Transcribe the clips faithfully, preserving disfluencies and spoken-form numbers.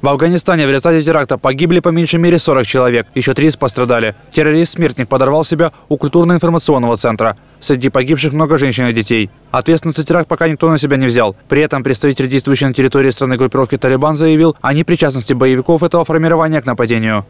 В Афганистане в результате теракта погибли по меньшей мере сорок человек, еще тридцать пострадали. Террорист-смертник подорвал себя у культурно-информационного центра. Среди погибших много женщин и детей. Ответственность за теракт пока никто на себя не взял. При этом представитель действующей на территории страны группировки «Талибан» заявил о непричастности боевиков этого формирования к нападению.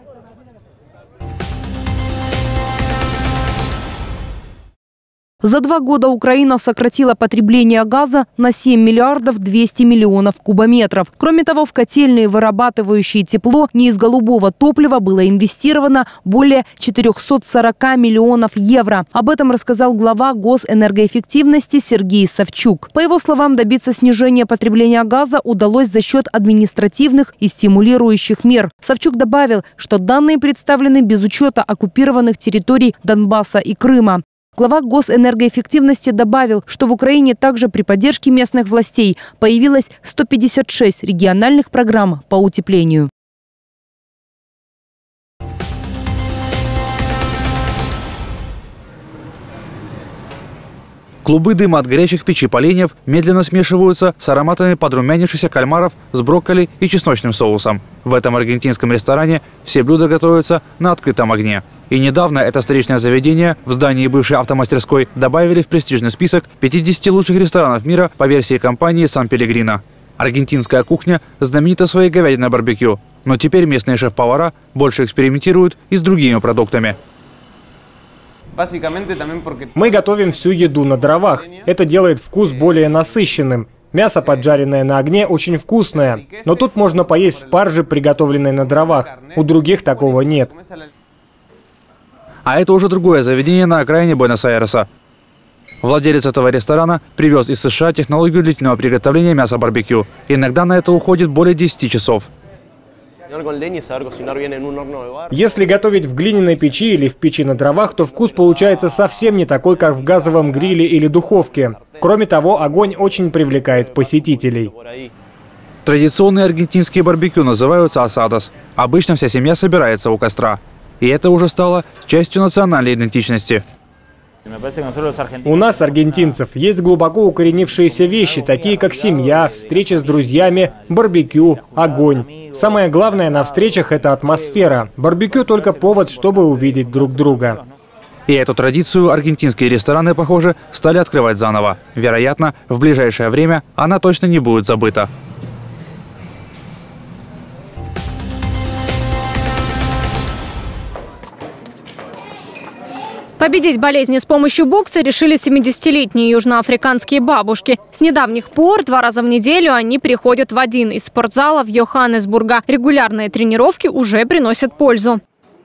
За два года Украина сократила потребление газа на семь миллиардов двести миллионов кубометров. Кроме того, в котельные, вырабатывающие тепло не из голубого топлива, было инвестировано более четырёхсот сорока миллионов евро. Об этом рассказал глава госэнергоэффективности Сергей Савчук. По его словам, добиться снижения потребления газа удалось за счет административных и стимулирующих мер. Савчук добавил, что данные представлены без учета оккупированных территорий Донбасса и Крыма. Глава госэнергоэффективности добавил, что в Украине также при поддержке местных властей появилось сто пятьдесят шесть региональных программ по утеплению. Клубы дыма от горячих печи поленьев медленно смешиваются с ароматами подрумянившихся кальмаров с брокколи и чесночным соусом. В этом аргентинском ресторане все блюда готовятся на открытом огне. И недавно это столичное заведение в здании бывшей автомастерской добавили в престижный список пятидесяти лучших ресторанов мира по версии компании «Сан Пеллегрино». Аргентинская кухня знаменита своей говядиной барбекю, но теперь местные шеф-повара больше экспериментируют и с другими продуктами. Мы готовим всю еду на дровах. Это делает вкус более насыщенным. Мясо, поджаренное на огне, очень вкусное. Но тут можно поесть спаржи, приготовленной на дровах. У других такого нет. А это уже другое заведение на окраине Буэнос-Айреса. Владелец этого ресторана привез из США технологию длительного приготовления мяса барбекю. Иногда на это уходит более десяти часов. Если готовить в глиняной печи или в печи на дровах, то вкус получается совсем не такой, как в газовом гриле или духовке. Кроме того, огонь очень привлекает посетителей. Традиционные аргентинские барбекю называются асадос. Обычно вся семья собирается у костра. И это уже стало частью национальной идентичности. У нас, аргентинцев, есть глубоко укоренившиеся вещи, такие как семья, встречи с друзьями, барбекю, огонь. Самое главное на встречах – это атмосфера. Барбекю – только повод, чтобы увидеть друг друга. И эту традицию аргентинские рестораны, похоже, стали открывать заново. Вероятно, в ближайшее время она точно не будет забыта. Победить болезни с помощью бокса решили семидесятилетние южноафриканские бабушки. С недавних пор два раза в неделю они приходят в один из спортзалов Йоханнесбурга. Регулярные тренировки уже приносят пользу.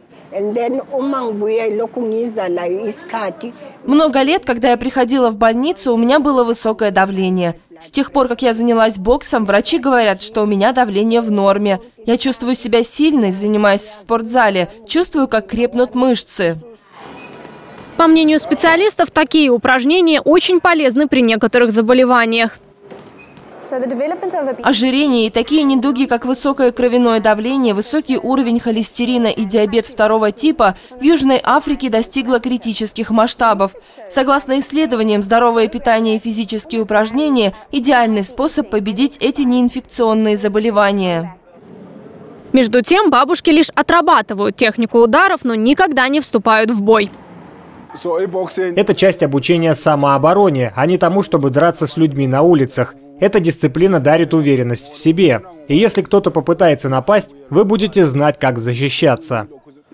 Много лет, когда я приходила в больницу, у меня было высокое давление. С тех пор, как я занялась боксом, врачи говорят, что у меня давление в норме. Я чувствую себя сильной, занимаясь в спортзале. Чувствую, как крепнут мышцы. По мнению специалистов, такие упражнения очень полезны при некоторых заболеваниях. Ожирение и такие недуги, как высокое кровяное давление, высокий уровень холестерина и диабет второго типа в Южной Африке достигло критических масштабов. Согласно исследованиям, здоровое питание и физические упражнения – идеальный способ победить эти неинфекционные заболевания. Между тем, бабушки лишь отрабатывают технику ударов, но никогда не вступают в бой. Это часть обучения самообороне, а не тому, чтобы драться с людьми на улицах. Эта дисциплина дарит уверенность в себе. И если кто-то попытается напасть, вы будете знать, как защищаться.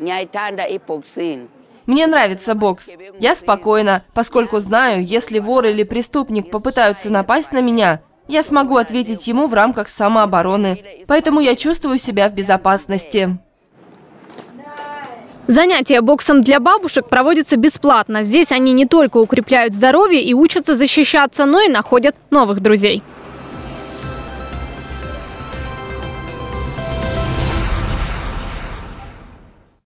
Мне нравится бокс. Я спокойна, поскольку знаю, если вор или преступник попытаются напасть на меня, я смогу ответить ему в рамках самообороны. Поэтому я чувствую себя в безопасности. Занятия боксом для бабушек проводятся бесплатно. Здесь они не только укрепляют здоровье и учатся защищаться, но и находят новых друзей.